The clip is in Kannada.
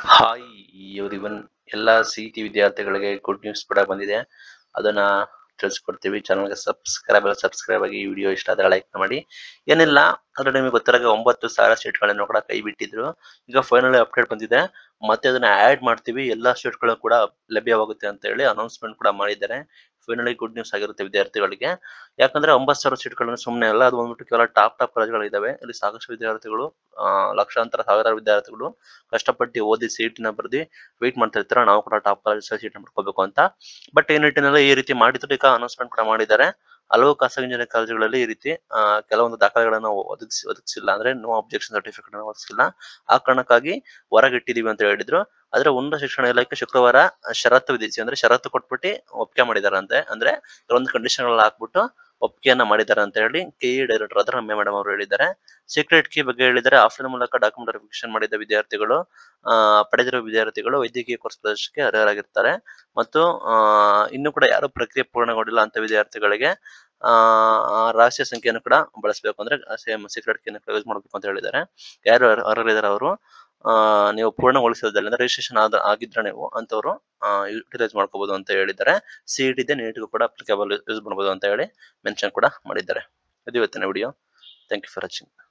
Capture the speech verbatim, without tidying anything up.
ಹಾಯ್ ಎವ್ರಿವನ್, ಎಲ್ಲ ಸಿ ಟಿ ವಿದ್ಯಾರ್ಥಿಗಳಿಗೆ ಗುಡ್ ನ್ಯೂಸ್ ಕೂಡ ಬಂದಿದೆ. ಅದನ್ನ ತಿಳಿಸ್ಕೊಡ್ತೀವಿ. ಚಾನಲ್ಗೆ ಸಬ್ಸ್ಕ್ರೈಬ್ ಸಬ್ಸ್ಕ್ರೈಬ್ ಆಗಿ. ವಿಡಿಯೋ ಇಷ್ಟ ಆದರೆ ಲೈಕ್ ಮಾಡಿ. ಏನಿಲ್ಲ, ಆಲ್ರೆಡಿ ನಿಮಗೆ ಗೊತ್ತಿರೋ ಒಂಬತ್ತು ಸಾವಿರ ಸೀಟ್ಗಳನ್ನು ಕೂಡ ಕೈ ಬಿಟ್ಟಿದ್ರು. ಈಗ ಫೈನಲ್ ಅಪ್ಡೇಟ್ ಬಂದಿದೆ. ಮತ್ತೆ ಅದನ್ನ ಆಡ್ ಮಾಡ್ತೀವಿ, ಎಲ್ಲಾ ಸೀಟ್ಗಳು ಕೂಡ ಲಭ್ಯವಾಗುತ್ತೆ ಅಂತ ಹೇಳಿ ಅನೌನ್ಸ್ಮೆಂಟ್ ಕೂಡ ಮಾಡಿದ್ದಾರೆ. ಫೈನಲಿ ಗುಡ್ ನ್ಯೂಸ್ ಆಗಿರುತ್ತೆ ವಿದ್ಯಾರ್ಥಿಗಳಿಗೆ. ಯಾಕಂದ್ರೆ ಒಂಬತ್ತು ಸಾವಿರ ಸೀಟ್ಗಳನ್ನು ಸುಮ್ಮನೆ ಅಲ್ಲ, ಅದು ಬಂದ್ಬಿಟ್ಟು ಕೇವಲ ಟಾಪ್ ಟಾಪ್ ಕಾಲೇಜ್ಗಳಿದ್ದಾವೆ. ಇಲ್ಲಿ ಸಾಕಷ್ಟು ವಿದ್ಯಾರ್ಥಿಗಳು, ಆ ಲಕ್ಷಾಂತರ ಸಾವಿರಾರು ವಿದ್ಯಾರ್ಥಿಗಳು ಕಷ್ಟಪಟ್ಟು ಓದಿ ಸೀಟ್ನ ಬರ್ದಿ ವೆಯ್ಟ್ ಮಾಡ್ತಾ ಇರ್ತಾರೆ, ನಾವು ಕೂಡ ಟಾಪ್ ಕಾಲೇಜ್ ಸೀಟ್ ಮಾಡ್ಕೋಬೇಕು ಅಂತ. ಬಟ್ ಈ ನಿಟ್ಟಿನಲ್ಲಿ ಈ ರೀತಿ ಮಾಡಿದ್ರು, ಈಗ ಅನೌನ್ಸ್ಮೆಂಟ್ ಕೂಡ ಮಾಡಿದ್ದಾರೆ. ಹಲವು ಖಾಸಗಿ ಇಂಜಿನಿಯರಿಂಗ್ ಕಾಲೇಜುಗಳಲ್ಲಿ ಈ ರೀತಿ ಆ, ಕೆಲವೊಂದು ದಾಖಲೆಗಳನ್ನು ಒದಗಿಸಿ ಒದಗಿಸಿಲ್ಲ, ಅಂದ್ರೆ ನೋ ಅಬ್ಜೆಕ್ಷನ್ ಸರ್ಟಿಫಿಕೇಟ್ ಒದಗಿಸಿಲ್ಲ. ಆ ಕಾರಣಕ್ಕಾಗಿ ಹೊರಗಿಟ್ಟಿದೀವಿ ಅಂತ ಹೇಳಿದ್ರು. ಆದ್ರೆ ಉನ್ನತ ಶಿಕ್ಷಣ ಇಲಾಖೆ ಶುಕ್ರವಾರ ಷರತ್ತು ವಿಧಿಸಿ, ಅಂದ್ರೆ ಷರತ್ತು ಕೊಟ್ಬಿಟ್ಟು ಒಪ್ಪಿಗೆ ಮಾಡಿದಾರಂತೆ. ಅಂದ್ರೆ ಕೆಲವೊಂದು ಕಂಡೀಷನ್ ಹಾಕ್ಬಿಟ್ಟು ಒಪ್ಪಿಗೆಯನ್ನ ಮಾಡಿದ್ದಾರೆ ಅಂತ ಹೇಳಿ ಕೆ ಇ ಡೈರೆಕ್ಟರ್ ಆದ ರಮ್ಯಾ ಮೇಡಮ್ ಅವರು ಹೇಳಿದ್ದಾರೆ. ಸೀಕ್ರೆಟ್ ಕೀ ಬಗ್ಗೆ ಹೇಳಿದರೆ, ಆಫ್ಲೈನ್ ಮೂಲಕ ಡಾಕ್ಯುಮೆಂಟ್ ವೆರಿಫಿಕೇಶನ್ ಮಾಡಿದ ವಿದ್ಯಾರ್ಥಿಗಳು, ಆ ಪಡೆದಿರುವ ವಿದ್ಯಾರ್ಥಿಗಳು ವೈದ್ಯಕೀಯ ಕೋರ್ಸ್ ಪ್ರವೇಶಕ್ಕೆ ಅರ್ಹರಾಗಿರ್ತಾರೆ. ಮತ್ತು ಆ ಇನ್ನು ಕೂಡ ಯಾರು ಪ್ರಕ್ರಿಯೆ ಪೂರ್ಣಗೊಂಡಿಲ್ಲ ಅಂತ ವಿದ್ಯಾರ್ಥಿಗಳಿಗೆ ಆ ರಹಸ್ಯ ಸಂಖ್ಯೆಯನ್ನು ಕೂಡ ಬಳಸಬೇಕು, ಅಂದ್ರೆ ಸೇಮ್ ಸೀಕ್ರೆಟ್ ಕೀಯನ್ನು ಯೂಸ್ ಮಾಡಬೇಕು ಅಂತ ಹೇಳಿದ್ದಾರೆ. ಯಾರು ಅರ್ಹರಿದ್ದಾರೆ ಅವರು ಆ ನೀವು ಪೂರ್ಣಗೊಳಿಸೋದ್ರಲ್ಲಿ, ಅಂದ್ರೆ ರಿಜಿಸ್ಟ್ರೇಷನ್ ಆದ ಆಗಿದ್ರೆ ನೀವು ಅಂತವರು ಯುಟಿಲೈಸ್ ಮಾಡ್ಕೋಬಹುದು ಅಂತ ಹೇಳಿದ್ದಾರೆ. ಸಿ ಇ ಟಿ ಇದೆ, ನೀಟ್ಗೂ ಕೂಡ ಅಪ್ಲಿಕೇಬಲ್ ಯೂಸ್ ಮಾಡಬಹುದು ಅಂತ ಹೇಳಿ ಮೆನ್ಷನ್ ಕೂಡ ಮಾಡಿದ್ದಾರೆ. ಇದು ಇವತ್ತಿನ video. Thank you for watching.